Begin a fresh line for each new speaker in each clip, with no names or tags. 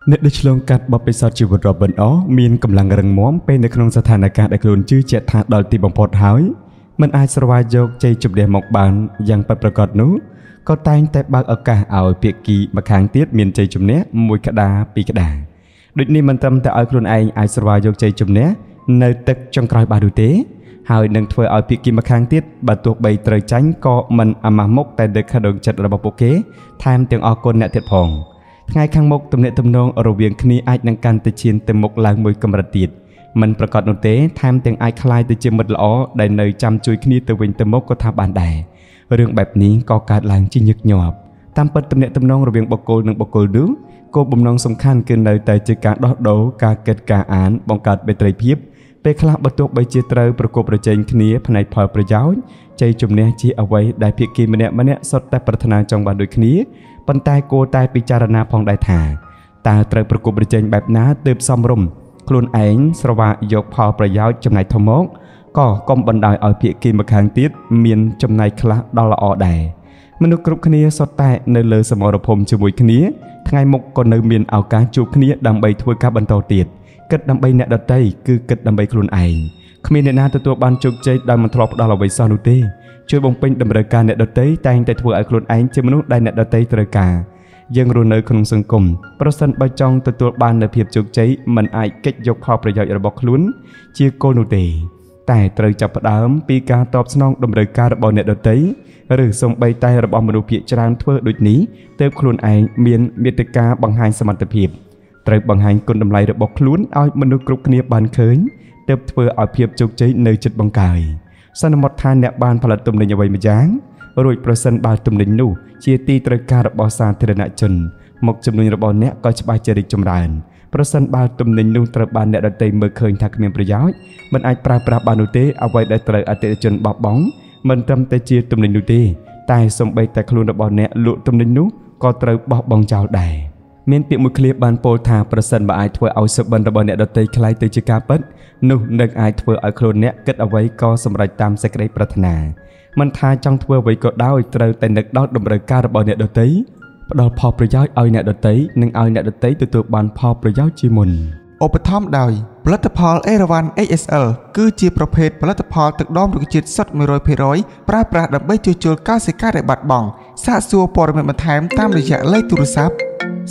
អ្នកដែលឆ្លងកាត់បបិសោតជីវិតរបស់អមានកម្លាំងរឹងមាំពេលនៅក្នុងស្ថានភាពដែលខ្លួនជឿជាក់ថាដល់ទីបំផុតហើយមិនអាចស្រវាយយកជ័យជំនះមកបានយ៉ាងពិតប្រាកដនោះក៏តែងតែបើកឱកាសឲ្យភាគីម្ខាងទៀតមានជ័យជំនះមួយក្តារពីរក្តារដូចនេះមិនត្រឹមតែឲ្យខ្លួនឯងអាចស្រវាយយកជ័យជំនះនៅទឹកចុងក្រោយបាននោះទេហើយនឹងធ្វើឲ្យភាគីម្ខាងទៀតបើទោះបីត្រូវចាញ់ក៏មិនអាម៉ាស់មុខតែដឹកខដងចិត្តរបស់ពួកគេថែមទាំងអរគុណអ្នកទៀតផងថ្ងៃខាងមុខទំនាក់ទំនងរវាងគ្នាអាចនឹងកាន់តែឈានទៅមុខឡើងមួយកម្រិតទៀតមិនប្រកាសនោះទេថែមទាំងអាចคล้ายទៅជាមិត្តល្អដែលនៅចាំជួយគ្នាទៅវិញទៅមកក៏ថាបានដែររឿងបែបនេះក៏កើតឡើងជាញឹកញាប់តាមពិតទំនាក់ទំនងរវាងបុគ្គលនិងបុគ្គលនោះគោលបំណងសំខាន់គឺនៅតែជាការដោះដូរការគិតការអានបង្កើតមេត្រីភាពពេលខ្លះបើទោះបីជាត្រូវប្រកបប្រជែងគ្នាផ្នែកផលប្រយោជន៍ជ័យជំនះជាអ្វីដែលភាគីម្នាក់សុទ្ធតែប្រាថ្នាចង់បានដូចគ្នាប៉ុន្តែគួរតែពិចារណាផងដែរថាតើត្រូវប្រកបប្រជែងបែបណាទើបសមរម្យខ្លួនឯងស្រវាយកផលប្រយោជន៍ចំណែកធំមកក៏កុំបណ្ដោយឲ្យភាគីម្ខាងទៀតមានចំណែកខ្លះដល់ល្អដែរមនុស្សគ្រប់គ្នាសុទ្ធតែនៅលើសមរភូមិជាមួយគ្នាថ្ងៃមុខក៏នៅមានឱកាសជួបគ្នាដើម្បីធ្វើការបន្តទៀតគិតដើម្បីអ្នកដទៃគឺគិតដើម្បីខ្លួនឯងគ្មានអ្នកណាទទួលបានជោគជ័យដោយមិនធ្លាប់ផ្ដល់អ្វីសោះនោះទេជួយបំពេញតម្រូវការអ្នកដទៃតែងតែធ្វើឲ្យខ្លួនឯងជាមនុស្សដែលអ្នកដទៃត្រូវការយើងរស់នៅក្នុងសង្គមប្រសិនបើចង់ទទួលបាននូវភាពជោគជ័យមិនអាចកិច្ចយកផលប្រយោជន៍របស់ខ្លួនជាគោលនោះទេតែត្រូវចាប់ផ្ដើមពីការតបស្នងតម្រូវការរបស់អ្នកដទៃឬសូម្បីតែរបស់មនុស្សភាគច្រើនធ្វើដូចនេះទើបខ្លួនឯងមានមាតិកាបង្ហាញសមត្ថភាពត្រូវបង្ហាញគុណតម្លៃរបស់ខ្លួនឲ្យមនុស្សគ្រប់គ្នាបានឃើញទើបធ្វើឲ្យភាពជោគជ័យនៅជិតបង្កើយសន្មតថាអ្នកបានផលិតទំនិញអ្វីម្យ៉ាងរួចប្រសិនបើទំនិញនោះជាទីត្រូវការរបស់សាធារណជនមកជំនួយរបស់អ្នកក៏ច្បាស់ជារីកចម្រើនប្រសិនបើទំនិញនោះត្រូវបានអ្នកដទៃមើលឃើញថាគ្មានប្រយោជន៍មិនអាចប្រើប្រាស់បាននោះទេអ្វីដែលត្រូវអតិថិជនបោះបង់មិនត្រឹមតែជាទំនិញនោះទេតែសូម្បីតែខ្លួនរបស់អ្នកលក់ទំនិញនោះក៏ត្រូវបោះបង់ចោលដែរមានពាក្យមួយឃ្លាបានពោលថាប្រសិនបើអាចធ្វើឲ្យសុបិនរបស់អ្នកដទៃคล้ายទៅជាការពិតនោះនឹងអាចធ្វើឲ្យខ្លួនអ្នកគិតអ្វីក៏សម្រេចតាមសេចក្តីប្រាថ្នាមិនថាចង់ធ្វើអ្វីក៏ដោយត្រូវតែនឹកដល់តម្រូវការរបស់អ្នកដទៃផ្ដល់ផលប្រយោជន៍ឲ្យអ្នកដទៃនិងឲ្យអ្នកដទៃទទួលបានផលប្រយោជន៍ជាមុន
ឧបត្ថម្ភដោយផលិតផល Erawan HSL គឺជាប្រភេទផលិតផលទឹកដមរុក្ខជាតិសុទ្ធ 100% ប្រើប្រាស់ដើម្បីជួសជុលកោសិកាដែលបាត់បង់សាកសួរព័ត៌មានបន្ថែមតាមរយៈលេខទូរស័ព្ទ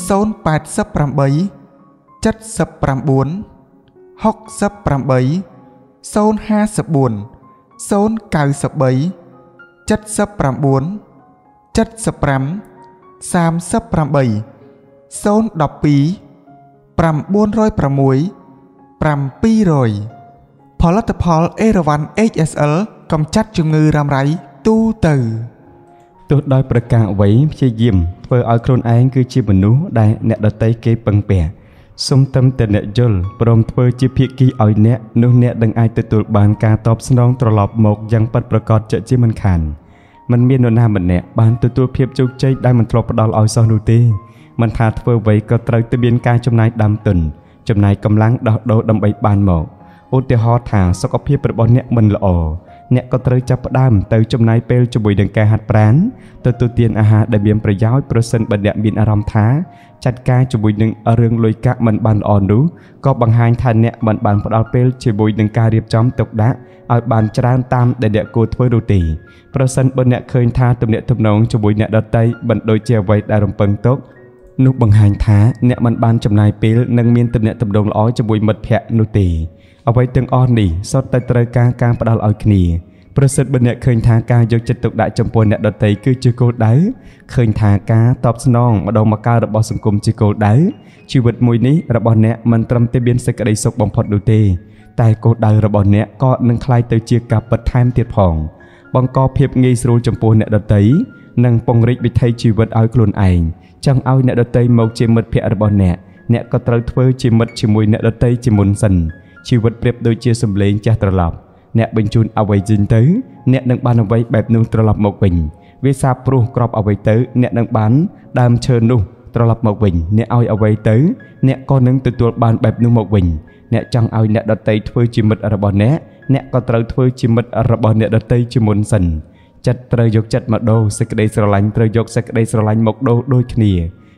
088 79 68 054 093 79 75 38 012 906 700ផលិតផល Erawan HSL កម្ចាត់ជំងឺរ៉ាំរ៉ៃទូទៅ
ទោះដោយប្រការអ្វីព្យាយាមធ្វើឲ្យខ្លួនឯងគឺជាមនុស្សដែលអ្នកដទៃគេពឹងពាក់សូមត្រឹមតែអ្នកយល់ព្រមធ្វើជាភាគីឲ្យអ្នកនោះអ្នកនឹងអាចទទួលបានការតបស្នងត្រឡប់មកយ៉ាងពិតប្រាកដជាក់ជាមិនខានមិនមាននរណាម្នាក់បានទទួលភាពជោគជ័យដែលមិនធ្លាប់ផ្ដល់ឲ្យសោះនោះទេមិនថាធ្វើអ្វីក៏ត្រូវតែមានការចំណាយដើមទុនចំណាយកម្លាំងដោះដូរដើម្បីបានមកឧទាហរណ៍ថាសុខភាពរបស់អ្នកមិនល្អអ្នកក៏ត្រូវចាប់ផ្ដើមទៅចំណាយពេលជាមួយនឹងការហាត់ប្រាណទទួលទានអាហារដែលមានប្រយោជន៍ប្រសិនបើអ្នកមានអារម្មណ៍ថាចាត់ការជាមួយនឹងរឿងលុយកាក់មិនបានល្អនោះក៏បង្ហាញថាអ្នកមិនបានផ្ដល់ពេលជាមួយនឹងការរៀបចំទុកដាក់ឲ្យបានច្រើនតាមដែលអ្នកគួរធ្វើនោះទេប្រសិនបើអ្នកឃើញថាទំនាក់ទំនងជាមួយអ្នកដទៃមិនដូចជាអ្វីដែលរំពឹងទុកនោះបង្ហាញថាអ្នកមិនបានចំណាយពេលនិងមានទំនាក់ទំនងល្អជាមួយមិត្តភ័ក្តិនោះទេអ្វីទាំងអស់នេះសុទ្ធតែត្រូវការផ្ដល់ឲ្យគ្នាប្រសិនបើអ្នកឃើញថាការយកចិត្តទុកដាក់ចំពោះអ្នកដទៃគឺជាគោលដៅឃើញថាការតបស្នងម្ដងម្កាលរបស់សង្គមជាគោលដៅជីវិតមួយនេះរបស់អ្នកមិនត្រឹមតែមានសេចក្តីសុខបំផុតនោះទេតែគោលដៅរបស់អ្នកក៏នឹងក្លាយទៅជាការពិតថែមទៀតផងបង្កភាពងាយស្រួលចំពោះអ្នកដទៃនិងពង្រីកវិថីជីវិតឲ្យខ្លួនឯងចង់ឲ្យអ្នកដទៃមកជាមិត្តភក្តិរបស់អ្នកក៏ត្រូវធ្វើជាមិត្តជាមួយអ្នកដទៃជាមុនសិនជីវិតប្រៀបដូចជាសម្លេងចាស់ត្រឡប់អ្នកបញ្ជូនអ្វីចេញទៅអ្នកនឹងបានអ្វីបែបនោះត្រឡប់មកវិញវាសាបព្រោះក្របអ្វីទៅអ្នកនឹងបានដើមឈើនោះត្រឡប់មកវិញអ្នកឲ្យអ្វីទៅអ្នកក៏នឹងទទួលបានបែបនោះមកវិញអ្នកចង់ឲ្យអ្នកដទៃធ្វើជាមិត្តរបស់អ្នកក៏ត្រូវធ្វើជាមិត្តរបស់អ្នកដទៃជាមុនសិនចិត្តត្រូវយកចិត្តមកដូរសេចក្តីស្រឡាញ់ត្រូវយកសេចក្តីស្រឡាញ់មកដូរដូចគ្នា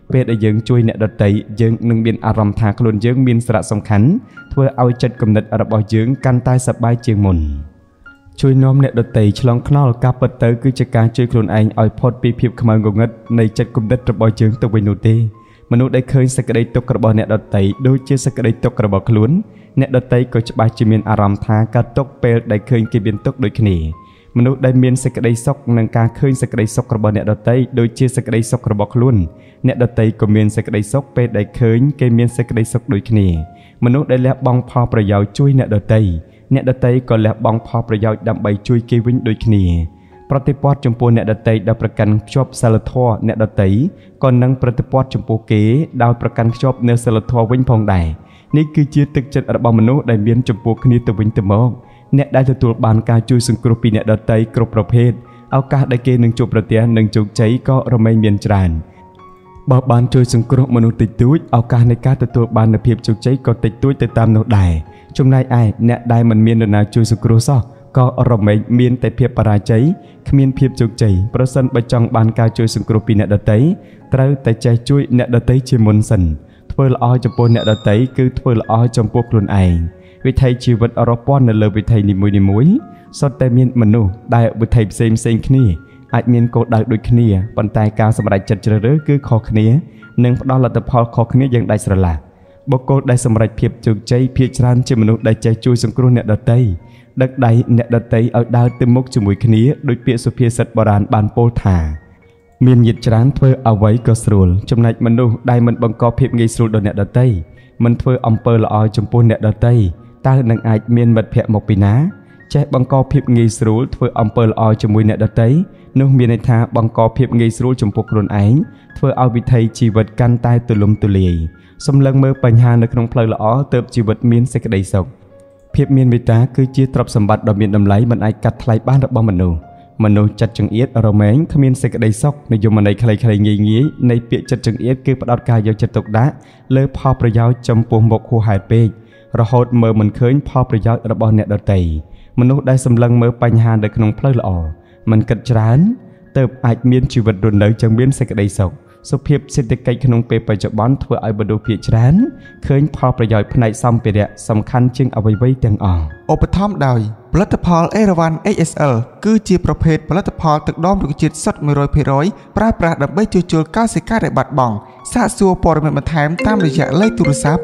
ពេលដែលយើងជួយអ្នកដទៃយើងនឹងមានអារម្មណ៍ថាខ្លួនយើងមានសារៈសំខាន់ធ្វើឲ្យចិត្តគំនិតរបស់យើងកាន់តែសប្បាយជាងមុនជួយនាំអ្នកដទៃឆ្លងថ្នល់ការពិតទៅគឺជាការជួយខ្លួនឯងឲ្យផុតពីភាពខ្មៅងងឹតនៃចិត្តគំនិតរបស់យើងទៅវិញនោះទេមនុស្សដែលឃើញសេចក្តីទុក្ខរបស់អ្នកដទៃដូចជាសេចក្តីទុក្ខរបស់ខ្លួនអ្នកដទៃក៏ច្បាស់ជាមានអារម្មណ៍ថាកើតទុក្ខពេលដែលឃើញគេមានទុក្ខដូចគ្នាមនុស្សដែលមានសេចក្តីសុខនឹងការឃើញសេចក្តីសុខរបស់អ្នកដទៃដូចជាសេចក្តីសុខរបស់ខ្លួនអ្នកដទៃក៏មានសេចក្តីសុខពេលដែលឃើញគេមានសេចក្តីសុខដូចគ្នាមនុស្សដែលលះបង់ផលប្រយោជន៍ជួយអ្នកដទៃអ្នកដទៃក៏លះបង់ផលប្រយោជន៍ដើម្បីជួយគេវិញដូចគ្នាប្រតិបត្តិចំពោះអ្នកដទៃដែលប្រកាន់ខ្ជាប់សិលធម៌អ្នកដទៃក៏នឹងប្រតិបត្តិចំពោះគេដោយប្រកាន់ខ្ជាប់នូវសិលធម៌វិញផងដែរនេះគឺជាទឹកចិត្តរបស់មនុស្សដែលមានចំពោះគ្នាទៅវិញទៅមកអ្នកដែលទទួលបានការជួយសង្គ្រោះពីអ្នកដទៃគ្រប់ប្រភេទឱកាសដែលគេនឹងជួបប្រទះនិងជោគជ័យក៏រមែងមានច្រើនបើបានជួយសង្គ្រោះមនុស្សតិចតួចឱកាសនៃការទទួលបាននូវភាពជោគជ័យក៏តិចតួចទៅតាមនោះដែរចំណែកឯអ្នកដែលមិនមាននរណាជួយសង្គ្រោះសោះក៏រមែងមានតែភាពបរាជ័យគ្មានភាពជោគជ័យប្រសិនបើចង់បានការជួយសង្គ្រោះពីអ្នកដទៃត្រូវតែចេះជួយអ្នកដទៃជាមុនសិនធ្វើល្អចំពោះអ្នកដទៃគឺធ្វើល្អចំពោះខ្លួនឯងវិថីជីវិតរាប់ពាន់នៅលើវិថីនីមួយៗសុទ្ធតែមានមនុស្សដែលវិថីផ្សេងគ្នាអាចមានគោលដៅដូចគ្នាប៉ុន្តែការសម្រេចចិត្តជ្រើសរើសគឺខុសគ្នានិងផ្ដល់លទ្ធផលខុសគ្នាយ៉ាងដាច់ស្រឡះបុគ្គលដែលសម្រេចភាពជោគជ័យភាគច្រើនជាមនុស្សដែលចេះជួយសង្គ្រោះអ្នកដទៃដឹកដៃអ្នកដទៃឲ្យដើរទៅមុខជាមួយគ្នាដោយពាក្យសុភាសិតបុរាណបានពោលថាមានញាតិច្រើនធ្វើអ្វីក៏ស្រួលចំណែកមនុស្សដែលមិនបង្កភាពងាយស្រួលដល់អ្នកដទៃមិនធ្វើអំពើល្អចំពោះអ្នកដទៃតើនឹងអាចមានមិត្តភក្តិមកពីណាចេះបង្កភាពងាយស្រួលធ្វើអំពើល្អជាមួយអ្នកដទៃនោះមានន័យថាបង្កភាពងាយស្រួលចំពោះខ្លួនឯងធ្វើឲ្យវិថីជីវិតកាន់តែទូលំទូលាយសម្លឹងមើលបញ្ហានៅក្នុងផ្លូវល្អទើបជីវិតមានសេចក្តីសុខភាពមានមេត្តាគឺជាទ្រព្យសម្បត្តិដ៏មានតម្លៃមិនអាចកាត់ថ្លៃបានរបស់មនុស្សចិត្តចង្អៀតរមែងគ្មានសេចក្តីសុខនិយមន័យខ្លីៗងាយៗនៃពាក្យចិត្តចង្អៀតគឺផ្ដោតការយកចិត្តទុកដាក់លើផលប្រយោជន៍ចំពោះមុខហួសហេតុពេករហូតមើលមិនឃើញផលប្រយោជន៍របស់អ្នកដទៃមនុស្សដែលសម្លឹងមើលបញ្ហានៅក្នុងផ្លូវល្អមិនគិតច្រើនទើបអាចមានជីវិតរស់នៅយ៉ាងមានសេចក្តីសុខសុភាពសេដ្ឋកិច្ចក្នុងពេលបច្ចុប្បន្នធ្វើឲ្យមនុស្សភាគច្រើនឃើញផលប្រយោជន៍ផ្នែកសម្ភារៈសំខាន់ជាងអ្វីៗទាំងអស់
ឧបត្ថម្ភដោយផលិតផលអេរ៉ាវ៉ាន់ XSL គឺជាប្រភេទផលិតផលទឹកដមរុក្ខជាតិសុទ្ធ 100% ប្រើប្រាស់ដើម្បីជួសជុលកោសិកាដែលបាត់បង់សាកសួរព័ត៌មានបន្ថែមតាមរយៈលេខទូរស័ព្ទ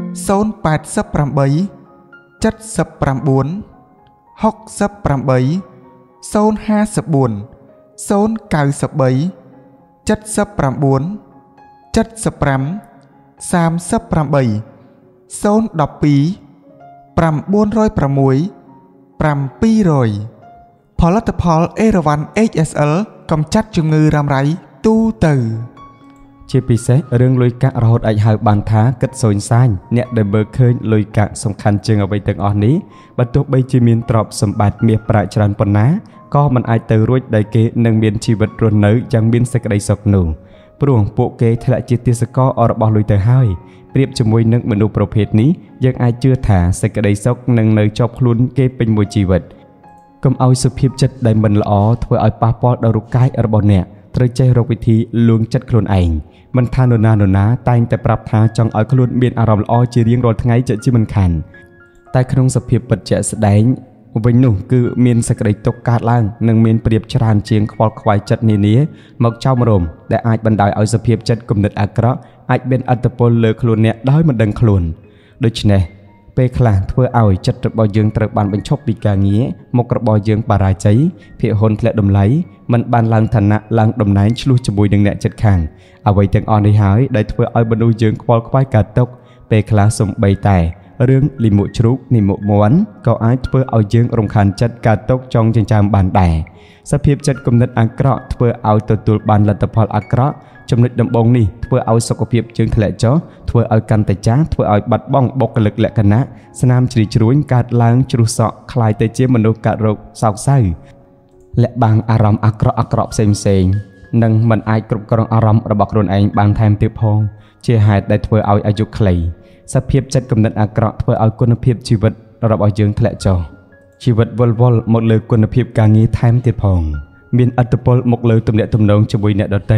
088 79 68 054 093 79 75 38 012 906 700ផលិតផលអេរ៉ាវ៉ាន់ XSL កម្ចាត់ជំងឺរ៉ាំរ៉ៃទូទៅ
ជាពិសេសរឿងលុយកាក់រហូតអាចហៅបានថាគិតសូនសាញអ្នកដែលមើលឃើញលុយកាក់សំខាន់ជាងអ្វីទាំងអស់នេះបើទោះបីជាមានទ្រព្យសម្បត្តិមាសប្រាក់ច្រើនប៉ុណ្ណាក៏មិនអាចទៅរួចដោយគេនឹងមានជីវិតរស់នៅយ៉ាងមានសេចក្តីសុខនោះព្រោះពួកគេធ្លាក់ជាទាសកររបស់លុយទៅហើយប្រៀបជាមួយនឹងមនុស្សប្រភេទនេះយើងអាចជឿថាសេចក្តីសុខនឹងនៅជាប់ខ្លួនគេពេញមួយជីវិតកុំឲ្យសុភាពចិត្តដែលមិនល្អធ្វើឲ្យប៉ះពាល់ដល់រូបកាយរបស់អ្នកត្រូវចេះរកវិធីលួងចិត្តខ្លួនឯងមិនថានរណាតែងតែប្រាប់ថាចង់ឲ្យខ្លួនមានអារម្មណ៍ល្អជារៀងរាល់ថ្ងៃជាមិនខានតែក្នុងសភាពពិតជាក់ស្ដែងវិញនោះគឺមានសេចក្តីទុក្ខកើតឡើងនិងមានប្រៀបច្រើនជាងខ្វល់ខ្វាយចិត្តនានាមកចោមរោមដែលអាចបណ្ដាលឲ្យសភាពចិត្តគំនិតអាក្រក់អាចមានឥទ្ធិពលលើខ្លួនអ្នកដោយមិនដឹងខ្លួនដូច្នេះពេលខ្លះធ្វើឲ្យចិត្តរបស់យើងត្រូវបានបញ្ឈប់ពីការងារមុខរបរយើងបរាជ័យភាគហ៊ុនធ្លាក់តម្លៃមិនបានឡើងឋានៈឡើងតំណែងឆ្លោះជាមួយនឹងអ្នកជិតខាងអ្វីទាំងអស់នេះហើយដែលធ្វើឲ្យមនុស្សយើងខ្វល់ខ្វាយកើតទុក្ខពេលខ្លះសំបីតែរឿងលិមួកជ្រូកនិមុកមាន់ក៏អាចធ្វើឲ្យយើងរំខានចិត្តកើតទុក្ខចង់ចិញ្ចើមបានដែរសភាពចិត្តគំនិតអាក្រក់ធ្វើឲ្យទទួលបានលទ្ធផលអាក្រក់ចំណុចដំបូងនេះធ្វើឲ្យសុខភាពជើងធ្លាក់ចុះធ្វើឲ្យកាន់តែចាស់ធ្វើឲ្យបាត់បង់បុគ្គលិកលក្ខណៈស្នាមជ្រីជ្រួញកើតឡើងជ្រុះសក់คล้ายទៅជាមនុស្សកើតរោគសោកសៅលាក់បាំងអារម្មណ៍អាក្រក់ផ្សេងនិងមិនអាចគ្រប់គ្រងអារម្មណ៍របស់ខ្លួនឯងបានថែមទៀតផងជាហេតុដែលធ្វើឲ្យអាយុខ្លីសភាពចិត្តគំនិតអាក្រក់ធ្វើឲ្យគុណភាពជីវិតរបស់យើងធ្លាក់ចុះជីវិតវល់មកលើគុណភាពការងារថែមទៀតផងមានឥទ្ធិពលមកលើទំនាក់ទំនងជាមួយអ្នកដទៃ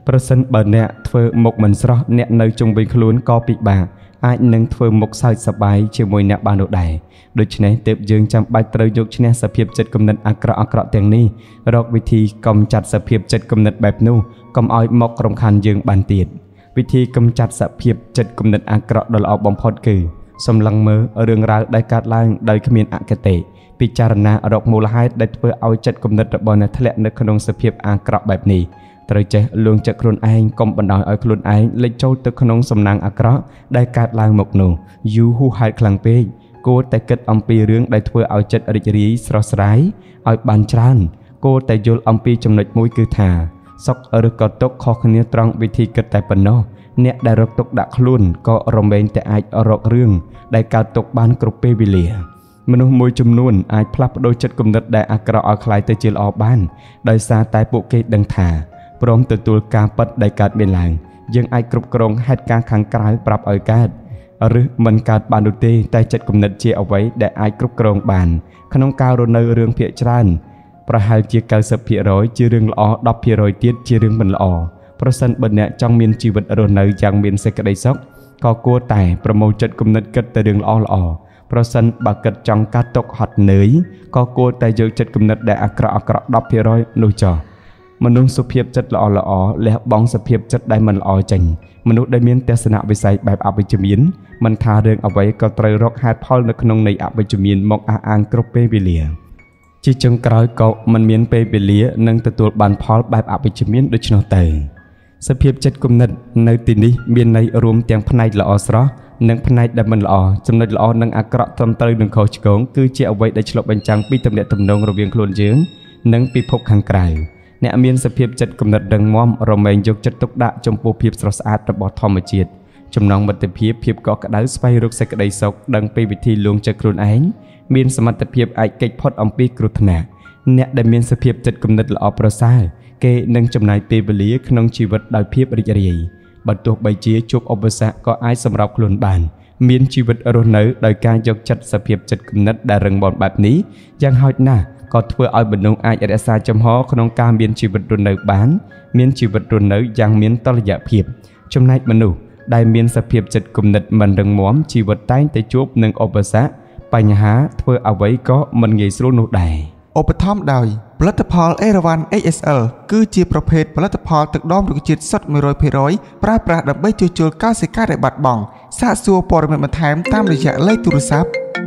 ប្រសិនបើអ្នកធ្វើមុខមិនស្រស់អ្នកនៅជុំវិញខ្លួនក៏ពិបាកអាចនឹងធ្វើមុខសើចសប្បាយជាមួយអ្នកបាននោះដែរដូច្នេះទើបយើងចាំបាច់ត្រូវយកឈ្នះសភាពចិត្តគំនិតអាក្រក់ទាំងនេះរកវិធីកម្ចាត់សភាពចិត្តគំនិតបែបនោះកុំឲ្យមករំខានយើងបានទៀតវិធីកម្ចាត់សភាពចិត្តគំនិតអាក្រក់ដ៏ល្អបំផុតគឺសម្លឹងមើលរឿងរ៉ាវដែលកើតឡើងដោយគ្មានអគតិពិចារណារកមូលហេតុដែលធ្វើឲ្យចិត្តគំនិតរបស់អ្នកធ្លាក់នៅក្នុងសភាពអាក្រក់បែបនេះត្រូវចេះលួងចិត្តខ្លួនឯងកុំបណ្ដោយឲ្យខ្លួនឯងលិចចូលទៅក្នុងសំណាងអាក្រក់ដែលកើតឡើងមកនោះយូរហួសហេតុខ្លាំងពេកគួរតែគិតអំពីរឿងដែលធ្វើឲ្យចិត្តរីករាយស្រស់ស្រាយឲ្យបានច្រើនគួរតែយល់អំពីចំណុចមួយគឺថាសុខឬក៏ទុក្ខខុសគ្នាត្រង់វិធីគិតតែប៉ុណ្ណោះអ្នកដែលរកទុក្ខដាក់ខ្លួនក៏រមែងតែអាចរករឿងដែលកើតទុក្ខបានគ្រប់ពេលវេលាមនុស្សមួយចំនួនអាចផ្លាស់ប្ដូរចិត្តគំនិតដែលអាក្រក់ឲ្យคล้ายទៅជាល្អបានដោយសារតែពួកគេដឹងថាព្រមទទួលការពិតដែលកើតមានឡើងយើងអាចគ្រប់គ្រងហេតុការណ៍ខាងក្រៅប្រាប់ឲ្យកើតឬមិនកើតបាននោះទេតែចិត្តគំនិតជាអ្វីដែលអាចគ្រប់គ្រងបានក្នុងការរស់នៅរឿងភាគច្រើនប្រហែលជា 90% ជារឿងល្អ 10% ទៀតជារឿងមិនល្អប្រសិនបើអ្នកចង់មានជីវិតរស់នៅយ៉ាងមានសេចក្តីសុខក៏គួរតែប្រមូលចិត្តគំនិតគិតតែរឿងល្អៗប្រសិនបើគិតចង់កាត់ទុកហត់នឿយក៏គួរតែយកចិត្តគំនិតដែលអាក្រក់ៗ 10% នោះចោះមនុស្សសុភាពចិត្តល្អលះបង់សុភាពចិត្តដែលមិនល្អចេញមនុស្សដែលមានទស្សនវិស័យបែបអវិជ្ជមានមិនថារឿងអ្វីក៏ត្រូវរកហេតុផលនៅក្នុងនៃអវិជ្ជមានមកអះអាងគ្រប់ពេលវេលាជាចុងក្រោយក៏មិនមានពេលវេលានឹងទទួលបានផលបែបអវិជ្ជមានដូច្នោះទៅសភាពចិត្តគំនិតនៅទីនេះមានន័យរួមទាំងផ្នែកល្អស្រស់និងផ្នែកដែលមិនល្អចំណុចល្អនិងអាក្រក់ត្រឹមត្រូវនឹងខុសឆ្គងគឺជាអ្វីដែលឆ្លុះបញ្ចាំងពីទំនាក់ទំនងរវាងខ្លួនយើងនិងពិភពខាងក្រៅអ្នកមានសភាពចិត្តគំនិតរឹងមាំរមែងយកចិត្តទុកដាក់ចំពោះភាពស្រស់ស្អាតរបស់ធម្មជាតិចំណងមិត្តភាពកក់ក្ដៅស្វែងរកសេចក្តីសុខដឹងពីវិធីលួងចិត្តខ្លួនឯងមានសមត្ថភាពអាចគេចផុតអំពីគ្រោះថ្នាក់អ្នកដែលមានសភាពចិត្តគំនិតល្អប្រសើរគេនឹងចំណាយពេលវេលាក្នុងជីវិតដោយភាពរីករាយបើទោះបីជាជួបឧបសគ្គក៏អាចសម្របខ្លួនបានមានជីវិតរស់នៅដោយការយកចិត្តសភាពចិត្តគំនិតដែលរឹងមាំបែបនេះយ៉ាងហោចណាស់ក៏ធ្វើឲ្យមនុស្សអាចរក្សាចំហក្នុងការមានជីវិតរស់នៅបានមានជីវិតរស់នៅយ៉ាងមានតុល្យភាពចំណែកមនុស្សដែលមានសភាពចិត្តគំនិតមិនរឹងមាំជីវិតតែងតែជួបនឹងឧបសគ្គបញ្ហាធ្វើអ្វីក៏មិនងាយស្រួលនោះដែរ
ឧបត្ថម្ភដោយផលិតផលអេរ៉ាវ៉ាន់ HSL គឺជាប្រភេទផលិតផលទឹកដមរុក្ខជាតិសុទ្ធ 100% ប្រើប្រាស់ដើម្បីជួសជុលកោសិកាដែលបាត់បង់សាកសួរព័ត៌មានបន្ថែមតាមរយៈលេខទូរស័ព្ទ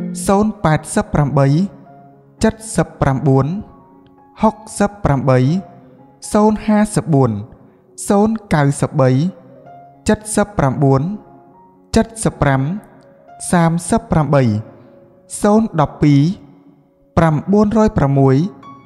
088 79 68 054 093 79 75 38 012 906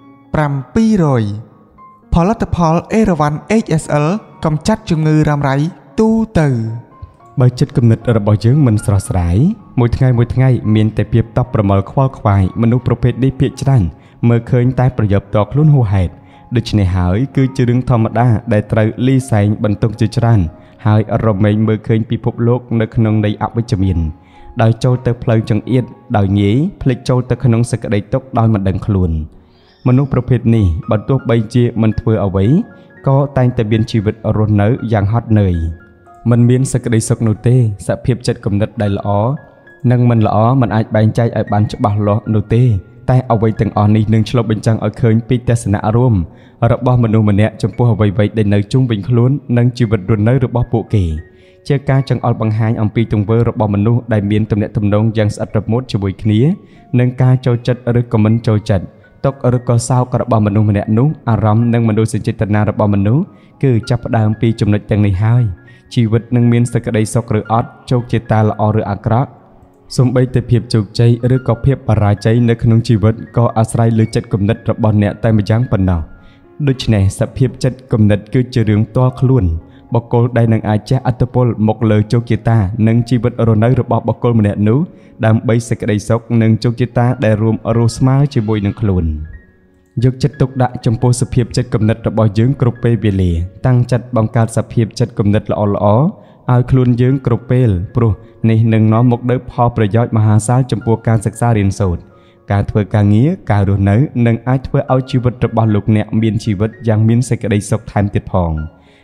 700ផលិតផលអេរ៉ាវ៉ាន់ HSL កម្ចាត់ជំងឺរ៉ាំរ៉ៃទូទៅ
បើចិត្តគំនិតរបស់យើងមិនស្រស់ស្រាយមួយថ្ងៃមានតែភាពតប់ប្រមល់ខ្វល់ខ្វាយមនុស្សប្រភេទនេះភាគច្រើនមើលឃើញតែប្រយោជន៍ផ្ទាល់ខ្លួនហួសហេតុដូច្នេះហើយគឺជារឿងធម្មតាដែលត្រូវលីសែងបន្ទុកជាច្រើនហើយរមែងមើលឃើញពិភពលោកនៅក្នុងនៃអវិជ្ជមានដោយចូលទៅផ្លូវចង្អៀតដោយងាយភ្លេចចូលទៅក្នុងសេចក្តីទុក្ខដោយមិនដឹងខ្លួនមនុស្សប្រភេទនេះបើទោះបីជាមិនធ្វើអ្វីក៏តែងតែមានជីវិតរស់នៅយ៉ាងហត់នឿយមិនមានសេចក្តីសុខនោះទេសភាពចិត្តគំនិតដែលល្អនិងមិនល្អមិនអាចបែងចែកឲ្យបានច្បាស់លាស់នោះទេតែអ្វីទាំងអស់នេះនឹងឆ្លុះបញ្ចាំងឲ្យឃើញពីទស្សនៈរួមរបស់មនុស្សម្នាក់ចំពោះអ្វីៗដែលនៅជុំវិញខ្លួននិងជីវិតរស់នៅរបស់ពួកគេជាការចង្អុលបង្ហាញអំពីទង្វើរបស់មនុស្សដែលមានទំនាក់ទំនងយ៉ាងស្អិតរមួតជាមួយគ្នានិងការចូលចិត្តឬក៏មិនចូលចិត្តទុក្ខឬក៏សោករបស់មនុស្សម្នាក់នោះអារម្មណ៍និងមនោសញ្ចេតនារបស់មនុស្សគឺចាប់ផ្ដើមពីចំណុចទាំងនេះហើយជីវិតនឹងមានសេចក្តីសុខឬអត់ជោគជតាល្អឬអាក្រក់សូម្បីតែភាពជោគជ័យឬក៏ភាពបរាជ័យនៅក្នុងជីវិតក៏អាស្រ័យលើចិត្តគំនិតរបស់អ្នកតែម្យ៉ាងប៉ុណ្ណោះដូច្នេះសភាពចិត្តគំនិតគឺជារឿងផ្ទាល់ខ្លួនបុគ្គលដែលនឹងអាចជះឥទ្ធិពលមកលើជោគជតានិងជីវិតរស់នៅរបស់បុគ្គលម្នាក់នោះដើម្បីសេចក្តីសុខនិងជោគជតាដែលរួមរស់ស្មើជាមួយនឹងខ្លួនយកចិត្តទុកដាក់ចំពោះសភាពចិត្តគំនិតរបស់យើងគ្រប់ពេលវេលាតាំងចិត្តបង្កើតសភាពចិត្តគំនិតល្អៗឲ្យខ្លួនយើងគ្រប់ពេលព្រោះនេះនឹងនាំមកនូវផលប្រយោជន៍មហាសាលចំពោះការសិក្សារៀនសូត្រការធ្វើការងារការរស់នៅនិងអាចធ្វើឲ្យជីវិតរបស់លោកអ្នកមានជីវិតយ៉ាងមានសេចក្តីសុខថែមទៀតផង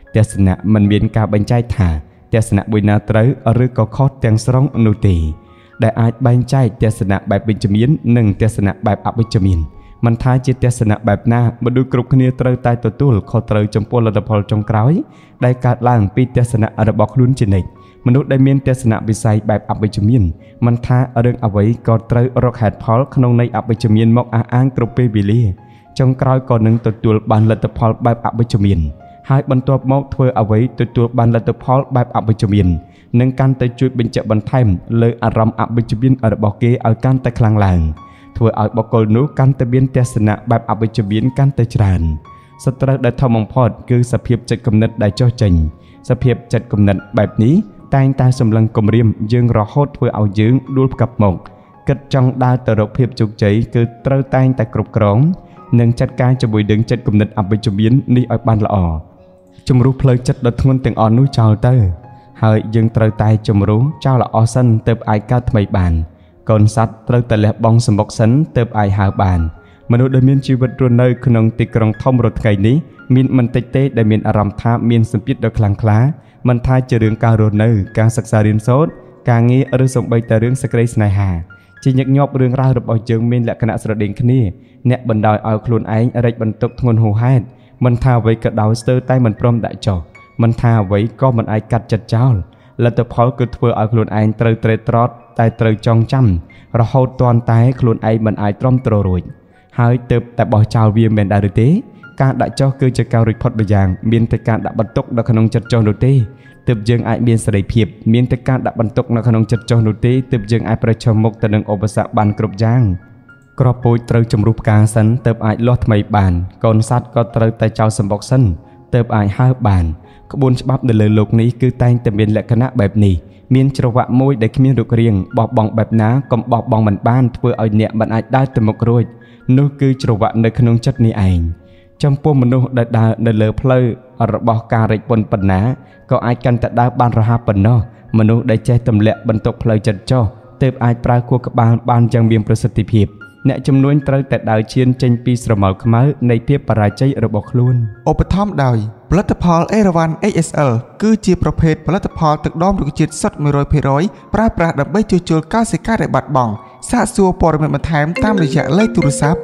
ទស្សនៈមិនមានការបែងចែកថាទស្សនៈមួយណាត្រូវឬក៏ខុសទាំងស្រុងនោះទេដែលអាចបែងចែកទស្សនៈបែបវិជ្ជមាននិងទស្សនៈបែបអវិជ្ជមានមិនថាជាទស្សនៈបែបណាមនុស្សគ្រប់គ្នាត្រូវតែទទួលខុសត្រូវចំពោះលទ្ធផលចុងក្រោយដែលកើតឡើងពីទស្សនៈរបស់ខ្លួនជានិច្ចមនុស្សដែលមានទស្សនៈវិស័យបែបអវិជ្ជមានមិនថារឿងអ្វីក៏ត្រូវរកហេតុផលក្នុងន័យអវិជ្ជមានមកអះអាងគ្រប់ពេលវេលាចុងក្រោយក៏នឹងទទួលបានលទ្ធផលបែបអវិជ្ជមានហើយបន្ទាប់មកធ្វើអ្វីទទួលបានលទ្ធផលបែបអវិជ្ជមាននឹងកាន់តែជួយបញ្ជាក់បន្ថែមលើអារម្មណ៍អវិជ្ជមានរបស់គេឲ្យកាន់តែខ្លាំងឡើងធ្វើឲ្យបុគ្គលនោះកាន់តែមានទស្សនៈបែបអវិជ្ជមានកាន់តែច្រើនសត្រូវដែលធំបំផុតគឺសភាពចិត្តគំនិតដែលចុះចេញសភាពចិត្តគំនិតបែបនេះតែងតែសម្លឹងគំរាមយើងរហូតធ្វើឲ្យយើងដួលផ្កាប់មកគិតចង់ដើរទៅរកភាពជោគជ័យគឺត្រូវតែងតែគ្រប់គ្រងនិងចាត់ការជាមួយនឹងចិត្តគំនិតអវិជ្ជមាននេះឲ្យបានល្អជំរុះផ្លូវចិត្តដ៏ធ្ងន់ទាំងអស់នោះចោលទៅហើយយើងត្រូវតែជំរុះចោលអស់សិនទើបអាចកើតថ្មីបានកូនសត្វត្រូវតែលះបង់សម្បុកសិនទើបអាចហើរបានមនុស្សដែលមានជីវិតរស់នៅក្នុងទីក្រុងធំរត់ថ្ងៃនេះមានមិនតិចទេដែលមានអារម្មណ៍ថាមានសម្ពាធដ៏ខ្លាំងក្លាមិនថាជារឿងការរស់នៅការសិក្សារៀនសូត្រការងារឬសូម្បីតែរឿងសេចក្តីស្នេហាជាញឹកញាប់រឿងរ៉ាវរបស់យើងមានលក្ខណៈស្រដៀងគ្នាអ្នកបណ្ដោយឲ្យខ្លួនឯងរែកបន្ទុកធ្ងន់ហួសហេតុមិនថាអ្វីក៏ដោយស្ទើរតែមិនព្រមដាក់ចុះមិនថាអ្វីក៏មិនអាចកាត់ចិត្តចោលលទ្ធផលគឺធ្វើឲ្យខ្លួនឯងត្រូវត្រេកត្រត់តែត្រូវចងចាំរហូតទាន់តែខ្លួនឯងមិនអាចទ្រាំទ្ររួចហើយទើបតែបោះចោលវាមិនដែរឬទេការដាក់ចុះគឺជាការរួចផុតមួយយ៉ាងមានតែការដាក់បន្ទុកនៅក្នុងចិត្តចុះនោះទេទើបយើងអាចមានសេរីភាពមានតែការដាក់បន្ទុកនៅក្នុងចិត្តចុះនោះទេទើបយើងអាចប្រឈមមុខទៅនឹងឧបសគ្គបានគ្រប់យ៉ាងគ្រាប់ពូជត្រូវជំរុះផ្កាសិនទើបអាចលាស់ថ្មីបានកូនសត្វក៏ត្រូវតែចោលសម្បុកសិនទើបអាចហើរបានក្បួនច្បាប់នៅលើលោកនេះគឺតែងតែមានលក្ខណៈបែបនេះមានច្រវាក់មួយដែលគ្មានរូបរាងបោះបង់បែបណាកុំបោះបង់មិនបានធ្វើឲ្យអ្នកមិនអាចដើរទៅមុខរួចនោះគឺច្រវាក់នៅក្នុងចិត្តនេះឯងចំពោះមនុស្សដែលដើរនៅលើផ្លូវរបស់ការរិចពន្ធប៉ុណ្ណាក៏អាចកាន់តែដើរបានរហ័សប៉ុណ្ណោះមនុស្សដែលចេះទម្លាក់បន្ទុកផ្លូវចិត្តចុះទើបអាចប្រើខួរក្បាលបានយ៉ាងមានប្រសិទ្ធភាពអ្នកចំនួនត្រូវតែដើរឈានចេញពីស្រមោលខ្មៅនៃភាពបរាជ័យរបស់ខ្លួន
ឧបត្ថម្ភដោយផលិតផលអេរ៉ាវ៉ាន់ HSL គឺជាប្រភេទផលិតផលទឹកដមរុក្ខជាតិសុទ្ធ 100% ប្រើប្រាស់ដើម្បីជួសជុលកោសិកាដែលបាត់បង់សាកសួរព័ត៌មានបន្ថែមតាមរយៈលេខទូរស័ព្ទ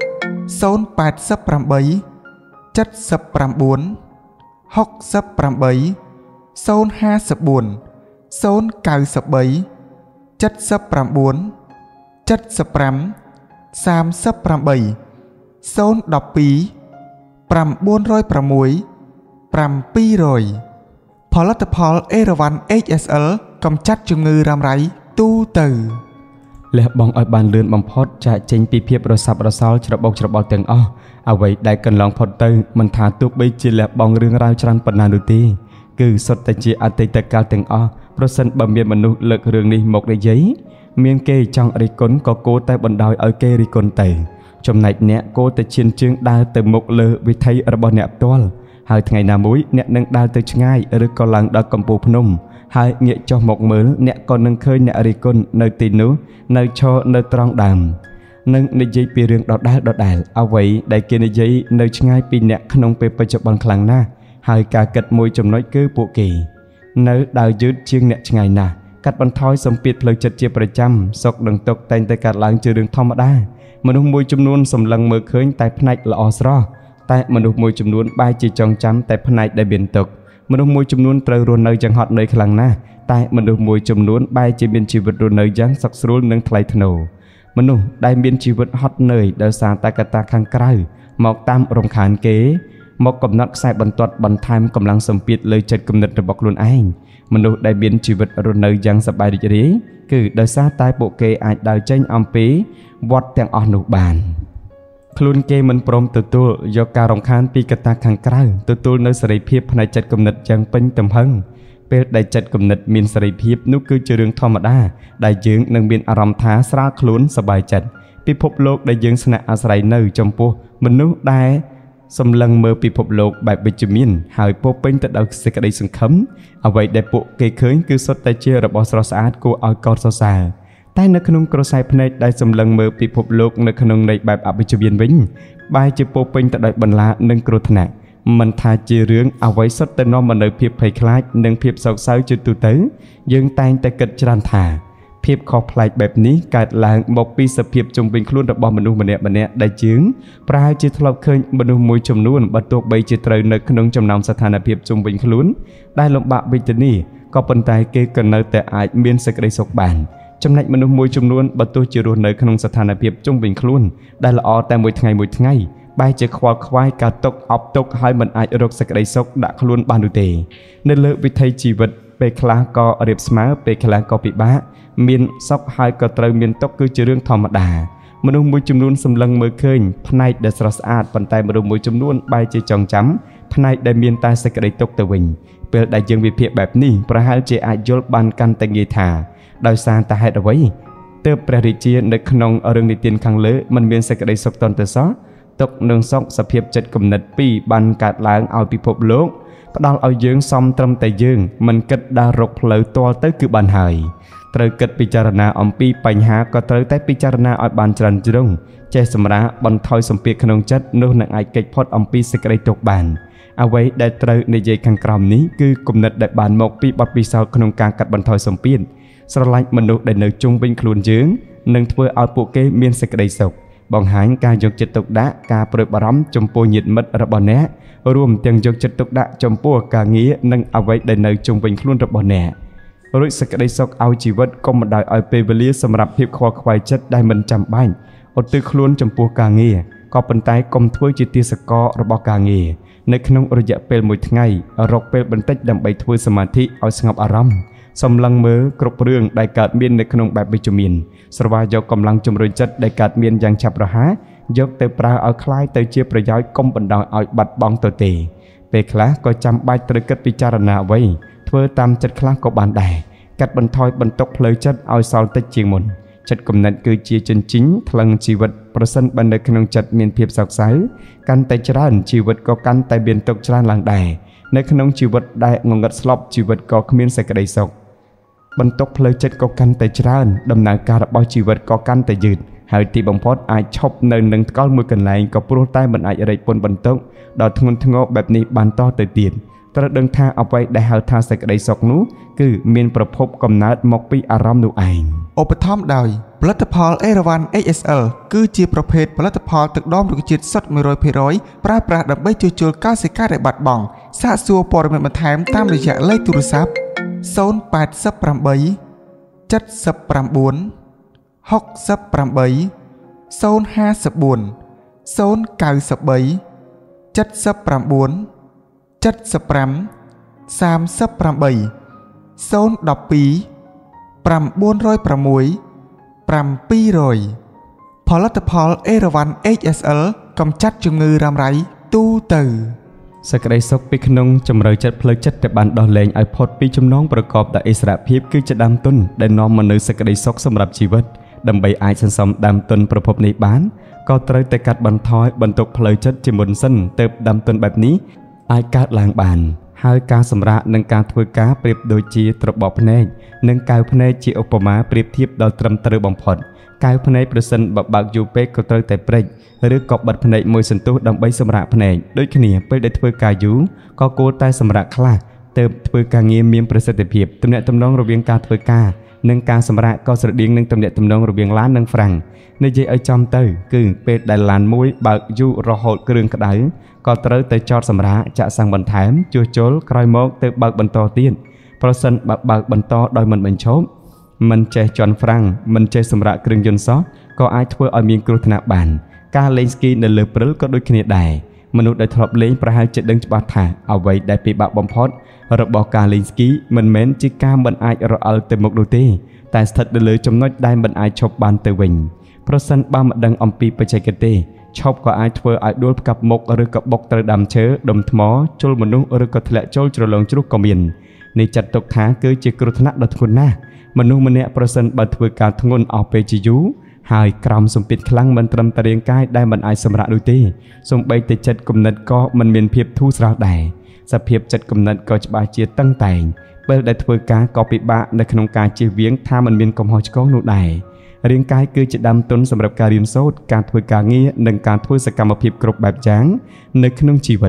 088 79 68 054 093 79 75 38 012 906 700ផលិតផលអេរ៉ាវ៉ាន់ HSL កម្ចាត់ជំងឺរ៉ាំរ៉ៃទូទៅ
លះបង់ឲ្យបានលឿនបំផុតចាកចេញពីភាពរស័ព្ទរសល់ច្របូកច្របល់ទាំងអស់អ្វីដែលកន្លងផុតទៅមិនថាទោះបីជាលះបង់រឿងរ៉ាវច្រើនប៉ុណ្ណានោះទេគឺសុទ្ធតែជាអតីតកាលទាំងអស់ប្រសិនបើមានមនុស្សលើករឿងនេះមកនិយាយមានគេចង់រិះគន់ក៏គួរតែបណ្ដោយឲ្យគេរិះគន់ទៅចំណែកអ្នកគួរតែឈានជើងដើរទៅមុខលើវិថីរបស់អ្នកផ្ទាល់ហើយថ្ងៃណាមួយអ្នកនឹងដើរទៅឆ្ងាយឬក៏ឡើងដល់កំពូលភ្នំហើយងាកចុះមកមើលអ្នកក៏នឹងឃើញអ្នករិះគន់នៅទីនោះនៅឈរនៅត្រង់ដើមនឹងនិយាយពីរឿងដដែលអ្វីដែលគេនិយាយនៅឆ្ងាយពីអ្នកក្នុងពេលបច្ចុប្បន្នខ្លាំងណាស់ហើយការគិតមួយចំណុចគឺពួកគេនៅដើរយឺតជាងអ្នកឆ្ងាយណាស់កាត់បន្ថយសម្ពាធផ្លូវចិត្តជាប្រចាំសុខនឹងទុកតែងតែកើតឡើងជារឿងធម្មតាមនុស្សមួយចំនួនសម្លឹងមើលឃើញតែផ្នែកល្អស្រស់តែមនុស្សមួយចំនួនបែរជាចងចាំតែផ្នែកដែលមានទុក្ខមនុស្សមួយចំនួនត្រូវរស់នៅយ៉ាងហត់នឿយខ្លាំងណាស់តែមនុស្សមួយចំនួនបែរជាមានជីវិតរស់នៅយ៉ាងសុខស្រួលនិងថ្លៃថ្នូរមនុស្សដែលមានជីវិតហត់នឿយដោយសារតែកត្តាខាងក្រៅមកតាមរំខានគេមកកំណត់ខ្សែបន្ទាត់បន្ថែមកម្លាំងសម្ពាធលើចិត្តគំនិតរបស់ខ្លួនឯងមនុស្សដែលមានជីវិតរស់នៅយ៉ាងសប្បាយរីករាយគឺដោយសារតែពួកគេអាចដើរចេញអំពីវត្តទាំងអស់នោះបានខ្លួនគេមិនព្រមទទួលយកការរំខានពីកត្តាខាងក្រៅទទួលនៅសេរីភាពផ្នែកចិត្តគំនិតយ៉ាងពេញទំហឹងពេលដែលចិត្តគំនិតមានសេរីភាពនោះគឺជារឿងធម្មតាដែលយើងនឹងមានអារម្មណ៍ថាស្រាលខ្លួនសប្បាយចិត្តពិភពលោកដែលយើងស្នាក់អាស្រ័យនៅចំពោះមនុស្សដែលសម្លឹងមើលពិភពលោកបែបវិជ្ជមានហើយពោពេញទៅដោយសេចក្តីសង្ឃឹមអ្វីដែលពួកគេឃើញគឺសុទ្ធតែជារបស់ស្រស់ស្អាតគួរឲ្យកោតសរសើរតែនៅក្នុងក្រសែភ្នែកដែលសម្លឹងមើលពិភពលោកនៅក្នុងន័យបែបអវិជ្ជមានវិញបែរជាពោពេញទៅដោយបន្លានិងគ្រោះថ្នាក់มันทาจีเรื่องเอาไว้สดแต่นอมันเลยเพียบไผ่คล้ายหนึ่งเพียบสาวสาวจุดตุเต๋อยังแต่งแต่กิดจรันถาเพียบขอพลายแบบนี้การล้างบอกปีสเพียบจงเป็นคลุ้นระบอบมนุษย์มันเนี่ยได้จึงปลายจิตทลบเคยมนุษย์มวยจำนวนบรรทุกใบจิตเตอร์ในขนมจำนำสถานเพียบจงเป็นคลุ้นได้ลงบะบิจนี่ก็ปนตายเกยกันเนแต่อาจเมียนสกได้สกบานจำในมนุษย์มวยจำนวนบรรทุกจิรุนในขนมสถานเพียบจงเป็นคลุ้นได้ละออแต่มวยไงใบจะควาควายการตกออบตกให้มันอาจรกสกได้สกดักคลุ้นบานดูเตในเลือวิธีชีวิตเปคลาก็เรียบสมาเปคลาก็ปิบ้ามีนซอกหายก็เตยมีนตกคือเรื่องธรรมดามนุษย์มวยจำนวนสำลังมือเคยพนัยเดสระสะอาดปันไตมนุษย์มวยจำนวนใบจะจองจำพนัยได้มีนตาสกได้ตกตะวิงเปิดได้ยังวิเพียแบบนี้ประหารเจอายุบันกันแต่งยีธาโดยสารตาให้เอาไว้เติบประดิษฐ์ในขนมเรื่องในเตียนขังเลือมันมีนสกได้สกตอนแต่ซอตกหนึ่งซอกสเพียบจัดกำเนิดปีบันกัดล้างเอาพิภพโลกพดาเอาเยื้องซ้ำตรมแต่เยื้องมันกัดดารกเพลตัวเต้คือบันหายเตยกัดพิจารณาอมปีปัญหาก็เตยแต่พิจารณาอดบานจันจงเจสมระบรรทอยสมเปียขนมจัดโน่นไอเกจพอดอมปีสกได้ตกบานเอาไว้ได้เตยในเยขังกรามนี้คือกำเนิดได้บานมกปีบัดปีสาวขนมการกัดบรรทอยสมเปียนสลายมนุษย์ได้เนื้อจงเป็นคลุนเยื้องหนึ่งเพื่อเอาปุกเกเมียนสกได้ศกบองหายการยกจิตตกดะการเปิดบารมจมปูหยิดมัดระบอนแนะรวมยังยกจิตตกดะจมปูการงี้นั่งเอาไว้ได้เนื้อจงเป็นคลุนระบอนแนะรู้สึกได้สกเอาชีวิตก็มาได้เอาไปเวลีสำหรับเพียบคอควายจัดได้มันจำบ้านอดตื้อคลุนจมปูการงี้ก็เป็นไตกลมถ้วยจิตติสกอระบอการงี้ในขนมระยะเปลมวยทั้งไงรกเปลบันเต็ดดำใบถ้วยสมาธิเอาสงบอารมณ์สำลังมือกรบเรื่องได้การเมียนในขนมแบบวิจมินสวายกกำลังจมรุจัดได้การเมียนอย่างฉับระหายกเตปลาเอาคล้ายเตเจียประย้อยก้มบันดาเอาบัดบองตัวเตเปคลาก็จำใบตรึกพิจารณาไว้เพื่อตามจัดคลาก็บานได้กัดบรรทอยบรรตกเพลยจัดเอาสาวเตจีมุนจัดกำนัดคือเจียจนจิงพลังชีวิตประสันบันในขนมจัดเมียนเพียบสาวสายกันแต่จราชีวิตก็กันแต่เบียนตกจราหลังได้ในขนมชีวิตได้งงัดสลบชีวิตก็เมียนใส่กระไดศกบรรตกเพลยจัดก็กันแต่จราดำเนินการระบายชีวิตก็กันแต่ยืดหายตีบังพอดอาจชอบเนินหนึ่งก้อนมือกันไหลก็ปลุกใต้มันอาจอะไรปนบรรทุกดอทงนทงแบบนี้บานต่อเตยเตียนตระดึงท่าเอาไว้ได้หาท่าใส่กระไดศกนู้คือเมียนประพบกำนัดมกปีอารมณ์นูไอ
อุปธรรมดาวผลิตภัณฑ์เอราวัน XSL คือจีประเภทผลิตภัณฑ์ตึกดอมรุกจิตสด100%ปราบปราดับใบจูจูล99ได้บัดบ่องสะสวปรเมตรมาแถมตามระยะเลขโทรศัพท์088 79 68 054 093 79 75 38 012 906 700ผลิตภัณฑ์เอราวัน XSL กำจัดជំងឺរ៉ាំរ៉ៃទូទៅ
សក្តីសុខពីក្នុងជំរឿចិត្តផ្លូវចិត្តដែលបានដោះលែងឲ្យផុតពីចំណងប្រកបដោយឥស្សរភាពគឺជាដើមទុនដែលនាំមកនូវសក្តីសុខសម្រាប់ជីវិតដើម្បីអាចសន្សំដើមទុនប្រភពនេះបានក៏ត្រូវតែកាត់បន្ថយបន្ទុកផ្លូវចិត្តជាមុនសិនទើបដើមទុនបែបនេះអាចកើតឡើងបានហើយការសម្រាកនិងការធ្វើការប្រៀបដូចជាត្របកភ្នែកនិងកៅភ្នែកជាឧបមាប្រៀបធៀបដល់ត្រឹមត្រូវបំផុតកៅភ្នែកប្រសិនបើកយូរពេកក៏ត្រូវតែព្រិចឬក៏បិទភ្នែកមួយសន្ទុះដើម្បីសម្រាកភ្នែកដូចគ្នាពេលដែលធ្វើការយូរក៏គួរតែសម្រាកខ្លះទើបធ្វើការងារមានប្រសិទ្ធភាពទំនាក់ទំនងរវាងការធ្វើការនិងការសម្រាកក៏ស្រដៀងនឹងទំនាក់ទំនងរវាងឡាននិងហ្វ្រាំងនិយាយឲ្យចំទៅគឺពេលដែលឡានមួយបើកយូររហូតគ្រឿងក្តៅក៏ត្រូវតែចតសម្រាកចាក់សាំងបន្ថែមជួសជុលក្រោយមកទៅបើកបន្តទៀតប្រសិនបើកបន្តដោយមិនបញ្ឈប់មិនចេះជន់ហ្វ្រាំងមិនចេះសម្រាកគ្រឿងយន្តសោះក៏អាចធ្វើឲ្យមានគ្រោះថ្នាក់បានការលេងស្គីនៅលើព្រិលក៏ដូចគ្នាដែរមនុស្សដែលធ្លាប់លេងប្រហែលជាដឹងច្បាស់ថាអ្វីដែលពិបាកបំផុតរបស់ការលេងស្គីមិនមែនជាការមិនអាចរអិលទៅមុខនោះទេតែស្ថិតនៅលើចំណុចដែលមិនអាចឈប់បានទៅវិញប្រសិនបើមិនដឹងអំពីបច្ចេកទេសឈប់ក៏អាចធ្វើឲ្យដួលផ្កាប់មុខឬក៏បុកត្រូវដាំឈើដុំថ្មជុលមនុស្សឬក៏ធ្លាក់ចូលជ្រលងជ្រុះក៏មាននេះចាត់ទុកថាគឺជាគ្រោះថ្នាក់ដ៏ធ្ងន់ណាស់មនុស្សម្នាក់ប្រសិនបើធ្វើការធ្ងន់អស់ពេលជាយូរហើយក្រោមសម្ពាធខ្លាំងមិនត្រឹមតែរាងកាយដែលមិនអាចសម្រាកនោះទេសូម្បីតែចិត្តគំនិតក៏មិនមានភាពធូរស្រាលដែរសភាពចិត្តគំនិតក៏ច្បាស់ជាតឹងតែងពេលដែលធ្វើការក៏ពិបាកនៅក្នុងការជៀសវាងថាមិនមានកំហុសឆ្គងនោះដែររាងកាយគឺជាដើមទុនសម្រាប់ការរៀនសូត្រការធ្វើការងារនិងការធ្វើសកម្មភាពគ្រប់បែបយ៉ាងនៅក្នុងជីវិត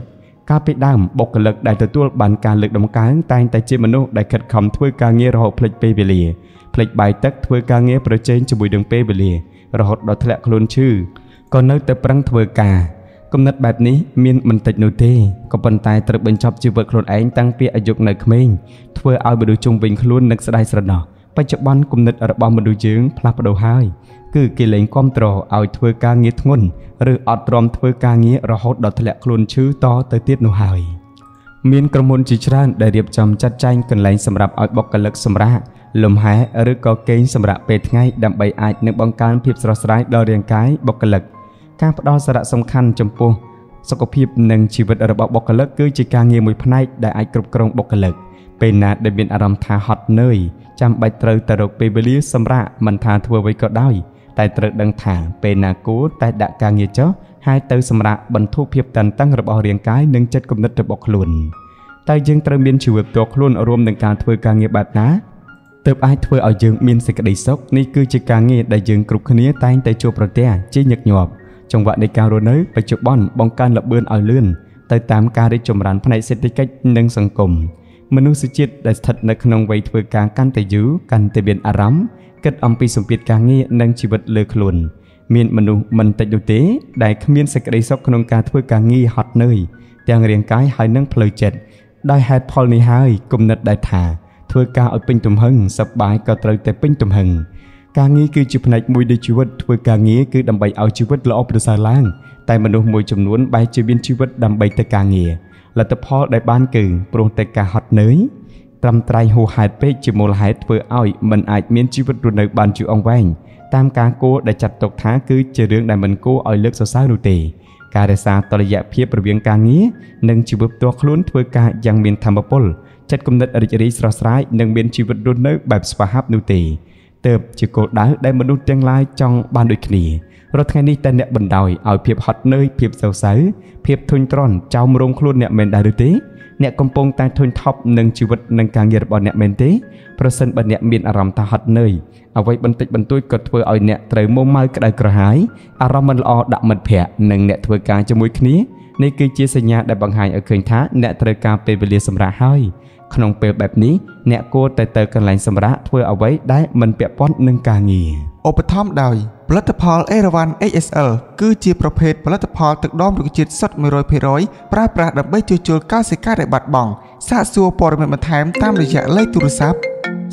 ការពីដើមបុគ្គលិកដែលទទួលបានការលើកដំកើងតែងតែជាមនុស្សដែលខិតខំធ្វើការងាររហូតភ្លេចពេលវេលាភ្លេចបាយទឹកធ្វើការងារប្រជែងជាមួយនឹងពេលវេលារហូតដល់ធ្លាក់ខ្លួនឈឺក៏នៅតែប្រឹងធ្វើការគំនិតបែបនេះមានមិនតិចនោះទេក៏ប៉ុន្តែត្រូវបញ្ចប់ជីវិតខ្លួនឯងតាំងពីអាយុនៅក្មេងធ្វើឲ្យមនុស្សជុំវិញខ្លួននឹកស្ដាយស្រណោះបច្ចុប្បន្នគំនិតរបស់មនុស្សយើងផ្លាស់ប្ដូរហើយគឺគេលែងគាំទ្រឲ្យធ្វើការងារធ្ងន់ឬអត់ទ្រាំធ្វើការងាររហូតដល់ធ្លាក់ខ្លួនឈឺតទៅទៀតនោះហើយមានក្រុមហ៊ុនជាច្រើនដែលរៀបចំចាត់ចែងកន្លែងសម្រាប់ឲ្យបុគ្គលិកសម្រាកលំហែឬក៏គេងសម្រាកពេលថ្ងៃដើម្បីអាចនឹងបង្កើនភាពស្រស់ស្រាយដល់រាងកាយបុគ្គលិកការផ្ដល់សារៈសំខាន់ចំពោះសុខភាពនិងជីវិតរបស់បុគ្គលិកគឺជាការងារមួយផ្នែកដែលអាចគ្រប់គ្រងបុគ្គលិកពេលណាដែលមានអារម្មណ៍ថាហត់នឿយចាំបាច់ត្រូវទៅរកពេលវេលាសម្រាកមិនថាធ្វើអ្វីក៏ដោយតែត្រូវដឹងថាពេលណាគួរតែដាក់ការងារចុះហើយទៅសម្រាកបន្ធូរភាពតានតឹងរបស់រាងកាយនិងចិត្តគំនិតរបស់ខ្លួនតែយើងត្រូវមានជីវិតផ្ទាល់ខ្លួនរួមនឹងការធ្វើការងារបែបណាទើបអាចធ្វើឲ្យយើងមានសេចក្តីសុខនេះគឺជាការងារដែលយើងគ្រប់គ្នាតែងតែជួបប្រទះជាញឹកញាប់ចង្វាក់នៃការរស់នៅបច្ចុប្បន្នបង្កើនល្បឿនឲ្យលឿនទៅតាមការរីកចម្រើនផ្នែកសេដ្ឋកិច្ចនិងសង្គមមនុស្សជាតិដែលស្ថិតនៅក្នុងវ័យធ្វើការកាន់តែយូរកាន់តែមានអារម្មណ៍គិតអំពីសម្ពាធការងារនិងជីវិតលើខ្លួនមានមនុស្សមិនតិចនោះទេដែលគ្មានសេចក្តីសុខក្នុងការធ្វើការងារហត់នឿយទាំងរាងកាយហើយនិងផ្លូវចិត្តដោយហេតុផលនេះហើយគំនិតដែលថាធ្វើការឲ្យពេញទំហឹងសប្បាយក៏ត្រូវតែពេញទំហឹងការងារគឺជាផ្នែកមួយនៃជីវិតធ្វើការងារគឺដើម្បីឲ្យជីវិតល្អប្រសើរឡើងតែមនុស្សមួយចំនួនបែរជាមានជីវិតដើម្បីតែការងារលទ្ធផលដែលបានគឺព្រោះតែការហត់នឿយត្រឹមត្រូវហួសហេតុពេកជាមូលហេតុធ្វើឲ្យមិនអាចមានជីវិតរស់នៅបានយូរអង្វែងតាមការគួរដែលចាត់ទុកថាគឺជារឿងដែលមិនគួរឲ្យលើកសរសើរនោះទេការរក្សាតុល្យភាពរវាងការងារនិងជីវិតផ្ទាល់ខ្លួនធ្វើការយ៉ាងមានថាមពលចិត្តគំនិតរីករាយស្រស់ស្រាយនិងមានជីវិតរស់នៅបែបស្វាហាប់នោះទេទើបជាគោលដៅដែលមនុស្សទាំងឡាយចង់បានដូចគ្នារាល់ថ្ងៃនេះតែអ្នកបណ្ដោយឲ្យភាពហត់នឿយភាពសៅសៅភាពធុញទ្រាន់ចោមរងខ្លួនអ្នកមែនដែរឬទេអ្នកកំពុងតែធុញថប់នឹងជីវិតនិងការងាររបស់អ្នកមែនទេប្រសិនបើអ្នកមានអារម្មណ៍ថាហត់នឿយអ្វីបន្តិចបន្តួចក៏ធ្វើឲ្យអ្នកត្រូវមុំម៉ៅក្តៅក្រហាយអារម្មណ៍មិនល្អដាក់មិត្តភ័ក្តិនិងអ្នកធ្វើការជាមួយគ្នានេះគឺជាសញ្ញាដែលបង្ហាញឲ្យឃើញថាអ្នកត្រូវការពេលវេលាសម្រាកហើយក្នុងពេលបែបនេះអ្នកគួរតែទៅកន្លែងសម្រាកធ្វើអ្វីដែលមិនពាក់ព័ន្ធនឹងការងារ
ឧបត្ថម្ភដោយផលិតផលអេរ៉ាវ៉ាន់ HSL គឺជាប្រភេទផលិតផលទឹកដមរុក្ខជាតិសុទ្ធ 100% ប្រើប្រាស់ដើម្បីជួសជុលកោសិកាដែលបាត់បង់សាកសួរព័ត៌មានបន្ថែមតាមរយៈលេខទូរស័ព្ទ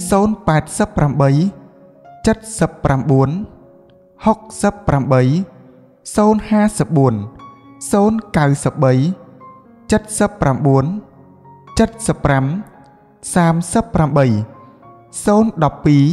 088 79 68 054 093 79 75 38 012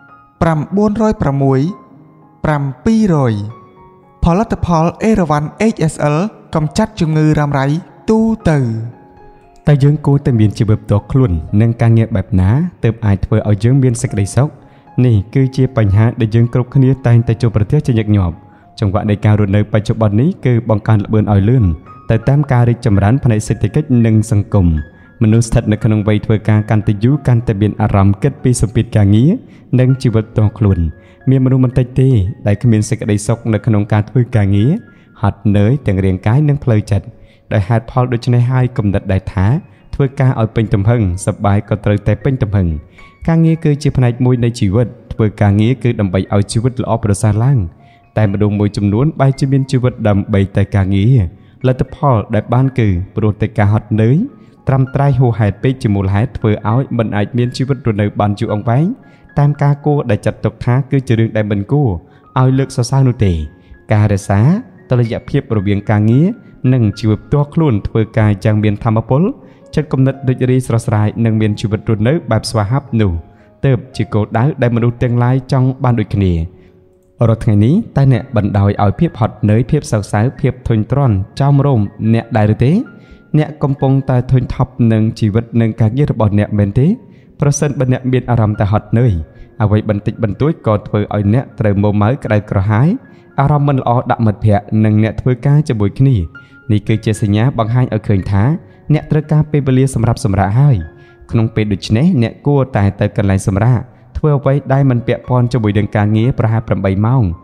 906 700ផលិតផលអេរ៉ាវ៉ាន់ HSL កម្ចាត់ជំងឺរ៉ាំរ៉ៃទូទៅ
តែយើងគួរតែមានជីវិតផ្ទាល់ខ្លួននិងការងារបែបណាទើបអាចធ្វើឲ្យយើងមានសេចក្តីសុខនេះគឺជាបញ្ហាដែលយើងគ្រប់គ្នាតែងតែជួបប្រទះជាញឹកញាប់ចង្វាក់នៃការរស់នៅបច្ចុប្បន្ននេះគឺបង្កើនល្បឿនឲ្យលឿនទៅតាមការរីកចម្រើនផ្នែកសេដ្ឋកិច្ចនិងសង្គមមនុស្សស្ថិតនៅក្នុងវ័យធ្វើការកាន់តែយូរកាន់តែមានអារម្មណ៍គិតពីសម្ពាធការងារនិងជីវិតផ្ទាល់ខ្លួនមានមនុស្សមិនតិចទេដែលគ្មានសេចក្តីសុខនៅក្នុងការធ្វើការងារហត់នឿយទាំងរាងកាយនិងផ្លូវចិត្តដោយហេតុផលដូច្នេះហើយគំនិតដែលថាធ្វើការឲ្យពេញទំហឹងសប្បាយក៏ត្រូវតែពេញទំហឹងការងារគឺជាផ្នែកមួយនៃជីវិតធ្វើការងារគឺដើម្បីឲ្យជីវិតល្អប្រសើរឡើងតែមនុស្សមួយចំនួនបែរជាមានជីវិតដើម្បីតែការងារលទ្ធផលដែលបានគឺព្រោះតែការហត់នឿយត្រាំត្រៃហួសហេតុពេកជាមូលហេតុធ្វើឲ្យមិនអាចមានជីវិតរស់នៅបានយូរអង្វែងតាមការគួរដែលចាត់ទុកថាគឺជារឿងដែលមិនគួរឲ្យលើកសរសើរនោះទេការរក្សាតុល្យភាពរវាងការងារនិងជីវិតផ្ទាល់ខ្លួនធ្វើការយ៉ាងមានថាមពលចិត្តគំនិតរីករាយស្រស់ស្រាយនិងមានជីវិតរស់នៅបែបស្វាហាប់នោះទើបជាគោលដៅដែលមនុស្សទាំងឡាយចង់បានដូចគ្នារាល់ថ្ងៃនេះតែអ្នកបណ្ដោយឲ្យភាពហត់នឿយភាពសៅសៅភាពធុញទ្រាន់ចោមរោមអ្នកដែរឬទេអ្នកកំពុងតែធុញថប់នឹងជីវិតនិងការងាររបស់អ្នកមែនទេប្រសិនបើអ្នកមានអារម្មណ៍តែហត់នឿយអ្វីបន្តិចបន្តួចក៏ធ្វើឲ្យអ្នកត្រូវមុំម៉ៅក្តៅក្រហាយអារម្មណ៍មិនល្អដាក់មិត្តភ័ក្តិនិងអ្នកធ្វើការជាមួយគ្នានេះគឺជាសញ្ញាបង្ហាញឲ្យឃើញថាអ្នកត្រូវការពេលវេលាសម្រាប់សម្រាកហើយក្នុងពេលដូចនេះអ្នកគួរតែទៅកន្លែងសម្រាកធ្វើអ្វីដែលមិនពាក់ព័ន្ធជាមួយនឹងការងារប្រហែល8ម៉ោង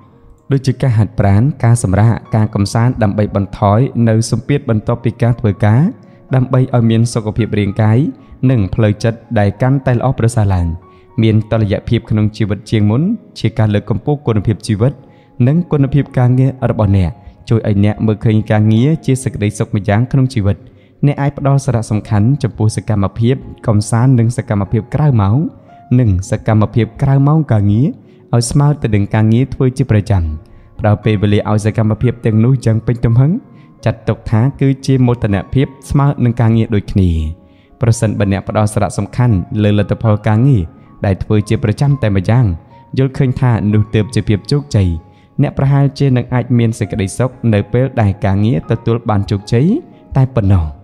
ដូចជាការហាត់ប្រាណការសម្រាកការកំសាន្តដើម្បីបន្ថយនៅសម្ពាធបន្ទាប់ពីការធ្វើការដើម្បីឲ្យមានសុខភាពរាងកាយនិងផ្លូវចិត្តដែលកាន់តែល្អប្រសើរឡើងមានតុល្យភាពក្នុងជីវិតជាងមុនជាការលើកកម្ពស់គុណភាពជីវិតនិងគុណភាពការងាររបស់អ្នកជួយឲ្យអ្នកមើលឃើញការងារជាសេចក្តីសុខម្យ៉ាងក្នុងជីវិតអ្នកអាចផ្ដល់សារៈសំខាន់ចំពោះសកម្មភាពកំសាន្តនិងសកម្មភាពក្រៅម៉ោងនិងសកម្មភាពក្រៅម៉ោងការងារឲ្យស្មើទៅនឹងការងារធ្វើជាប្រចាំផ្ដល់ពេលវេលាឲ្យសកម្មភាពទាំងនោះយ៉ាងពេញទំហឹងចាត់ទុកថាគឺជាមោទនភាពស្មើនឹងការងារដូចគ្នាប្រសិនបើអ្នកផ្ដល់សារៈសំខាន់លើលទ្ធផលការងារដែលធ្វើជាប្រចាំតែម្យ៉ាងយល់ឃើញថានោះទើបជាភាពជោគជ័យអ្នកប្រហែលជានឹងអាចមានសេចក្តីសុខនៅពេលដែលការងារទទួលបានជោគជ័យតែប៉ុណ្ណោះ